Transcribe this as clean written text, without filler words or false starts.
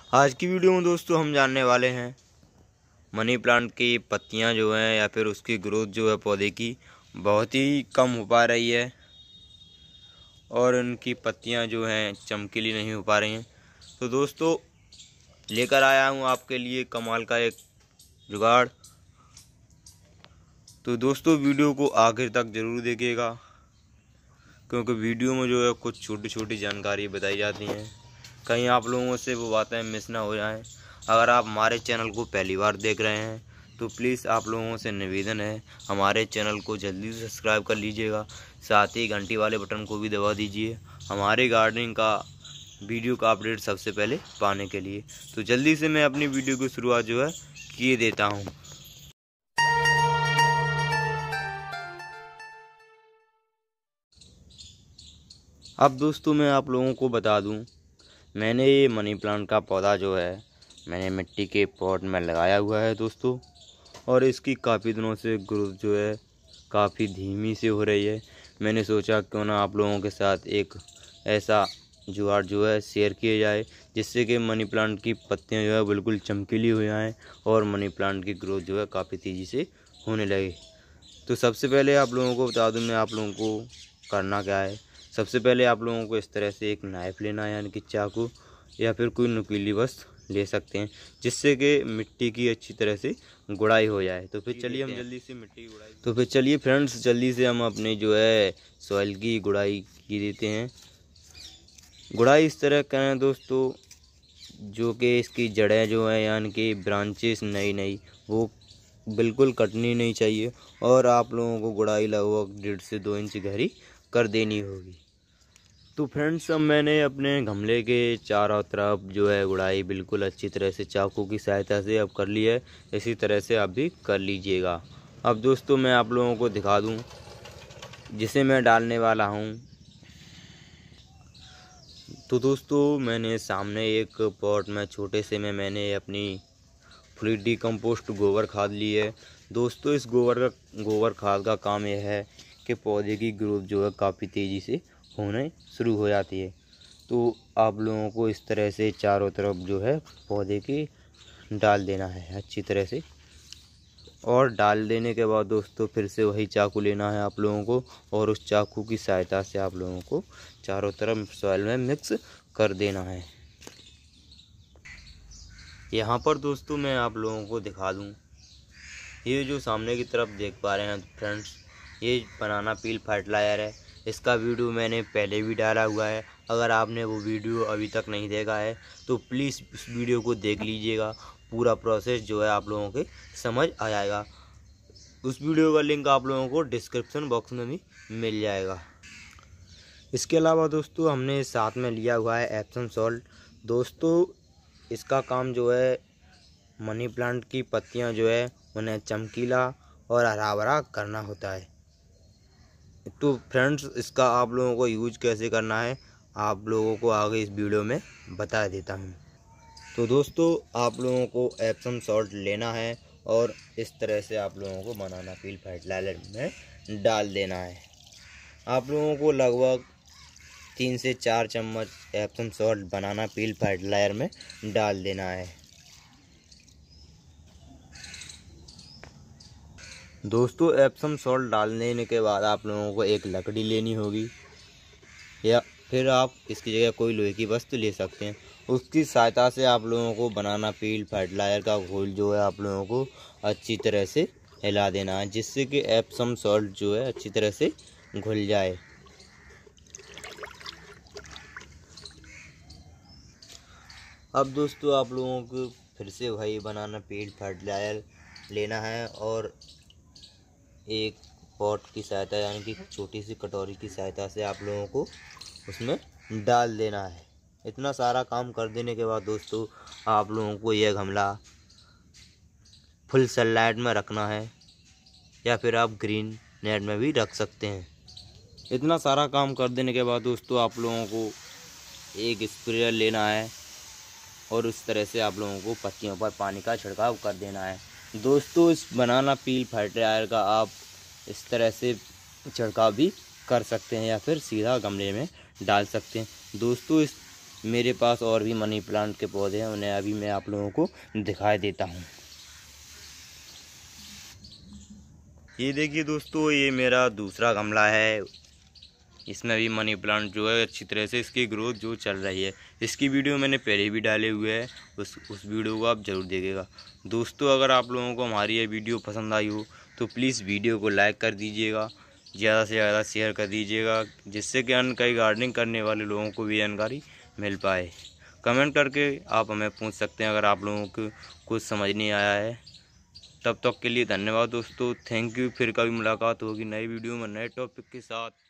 आज की वीडियो में दोस्तों हम जानने वाले हैं मनी प्लांट की पत्तियां जो हैं या फिर उसकी ग्रोथ जो है पौधे की बहुत ही कम हो पा रही है और उनकी पत्तियां जो हैं चमकीली नहीं हो पा रही हैं। तो दोस्तों लेकर आया हूं आपके लिए कमाल का एक जुगाड़। तो दोस्तों वीडियो को आखिर तक ज़रूर देखिएगा, क्योंकि वीडियो में जो है कुछ छोटी छोटी जानकारी बताई जाती हैं, कहीं आप लोगों से वो बातें मिस ना हो जाएं। अगर आप हमारे चैनल को पहली बार देख रहे हैं तो प्लीज़ आप लोगों से निवेदन है हमारे चैनल को जल्दी से सब्सक्राइब कर लीजिएगा, साथ ही घंटी वाले बटन को भी दबा दीजिए हमारे गार्डनिंग का वीडियो का अपडेट सबसे पहले पाने के लिए। तो जल्दी से मैं अपनी वीडियो की शुरुआत जो है किए देता हूँ। अब दोस्तों मैं आप लोगों को बता दूं, मैंने ये मनी प्लांट का पौधा जो है मैंने मिट्टी के पॉट में लगाया हुआ है दोस्तों, और इसकी काफ़ी दिनों से ग्रोथ जो है काफ़ी धीमी से हो रही है। मैंने सोचा क्यों ना आप लोगों के साथ एक ऐसा जुगाड़ जो है शेयर किया जाए, जिससे कि मनी प्लांट की पत्तियां जो है बिल्कुल चमकीली हो जाएं और मनी प्लांट की ग्रोथ जो है काफ़ी तेज़ी से होने लगे। तो सबसे पहले आप लोगों को बता दूं मैं आप लोगों को करना क्या है। सबसे पहले आप लोगों को इस तरह से एक नाइफ़ लेना है, यानी कि चाकू या फिर कोई नुकीली वस्तु ले सकते हैं, जिससे कि मिट्टी की अच्छी तरह से गुड़ाई हो जाए। तो फिर चलिए हम जल्दी से मिट्टी की गुड़ाई तो फिर चलिए फ्रेंड्स जल्दी से हम अपने जो है सॉइल की गुड़ाई की देते हैं। गुड़ाई इस तरह करें दोस्तों, जो कि इसकी जड़ें जो हैं यानी कि ब्रांचेस नई नई वो बिल्कुल कटनी नहीं चाहिए, और आप लोगों को गुड़ाई लगभग 1.5 से 2 इंच गहरी कर देनी होगी। तो फ्रेंड्स अब मैंने अपने गमले के चारों तरफ जो है गुड़ाई बिल्कुल अच्छी तरह से चाकू की सहायता से अब कर ली है। इसी तरह से आप भी कर लीजिएगा। अब दोस्तों मैं आप लोगों को दिखा दूं जिसे मैं डालने वाला हूं। तो दोस्तों मैंने सामने एक पॉट में छोटे से में मैंने अपनी फुली डिकम्पोस्ट गोबर खाद ली है। दोस्तों इस गोबर खाद का काम यह है कि पौधे की ग्रोथ जो है काफ़ी तेज़ी से होने शुरू हो जाती है। तो आप लोगों को इस तरह से चारों तरफ जो है पौधे के डाल देना है अच्छी तरह से, और डाल देने के बाद दोस्तों फिर से वही चाकू लेना है आप लोगों को, और उस चाकू की सहायता से आप लोगों को चारों तरफ सॉइल में मिक्स कर देना है। यहाँ पर दोस्तों मैं आप लोगों को दिखा दूँ, ये जो सामने की तरफ देख पा रहे हैं फ्रेंड्स, ये बनाना पील फर्टिलाइजर है। इसका वीडियो मैंने पहले भी डाला हुआ है। अगर आपने वो वीडियो अभी तक नहीं देखा है तो प्लीज़ इस वीडियो को देख लीजिएगा, पूरा प्रोसेस जो है आप लोगों के समझ आ जाएगा। उस वीडियो का लिंक आप लोगों को डिस्क्रिप्शन बॉक्स में भी मिल जाएगा। इसके अलावा दोस्तों हमने साथ में लिया हुआ है एप्सम सॉल्ट। दोस्तों इसका काम जो है मनी प्लांट की पत्तियां जो है उन्हें चमकीला और हरा भरा करना होता है। तो फ्रेंड्स इसका आप लोगों को यूज कैसे करना है आप लोगों को आगे इस वीडियो में बता देता हूँ। तो दोस्तों आप लोगों को एप्सम सॉल्ट लेना है और इस तरह से आप लोगों को बनाना पील फर्टिलाइजर में डाल देना है। आप लोगों को लगभग 3 से 4 चम्मच Epsom salt banana peel fertilizer में डाल देना है। दोस्तों एप्सम सॉल्ट डालने के बाद आप लोगों को एक लकड़ी लेनी होगी, या फिर आप इसकी जगह कोई लोहे की वस्तु ले सकते हैं। उसकी सहायता से आप लोगों को बनाना पील फर्टिलाइजर का घोल जो है आप लोगों को अच्छी तरह से हिला देना है, जिससे कि एप्सम सॉल्ट जो है अच्छी तरह से घुल जाए। अब दोस्तों आप लोगों को फिर से वही बनाना पील फर्टिलाइजर लेना है और एक पॉट की सहायता यानी कि छोटी सी कटोरी की सहायता से आप लोगों को उसमें डाल देना है। इतना सारा काम कर देने के बाद दोस्तों आप लोगों को यह गमला फुल सनलाइट में रखना है, या फिर आप ग्रीन नेट में भी रख सकते हैं। इतना सारा काम कर देने के बाद दोस्तों आप लोगों को एक स्प्रेयर लेना है और उस तरह से आप लोगों को पत्तियों पर पानी का छिड़काव कर देना है। दोस्तों इस बनाना पील फर्टिलाइजर का आप इस तरह से छिड़काव भी कर सकते हैं या फिर सीधा गमले में डाल सकते हैं। दोस्तों इस मेरे पास और भी मनी प्लांट के पौधे हैं, उन्हें अभी मैं आप लोगों को दिखाई देता हूँ। ये देखिए दोस्तों, ये मेरा दूसरा गमला है। इसमें भी मनी प्लांट जो है अच्छी तरह से इसकी ग्रोथ जो चल रही है। इसकी वीडियो मैंने पहले भी डाले हुए है, उस वीडियो को आप ज़रूर देखिएगा। दोस्तों, अगर आप लोगों को हमारी ये वीडियो पसंद आई हो तो प्लीज़ वीडियो को लाइक कर दीजिएगा, ज़्यादा से ज़्यादा शेयर कर दीजिएगा, जिससे कि अन्य कई गार्डनिंग करने वाले लोगों को भी जानकारी मिल पाए। कमेंट करके आप हमें पूछ सकते हैं अगर आप लोगों को कुछ समझ नहीं आया है। तब तक के लिए धन्यवाद दोस्तों, थैंक यू। फिर कभी मुलाकात होगी नई वीडियो में नए टॉपिक के साथ।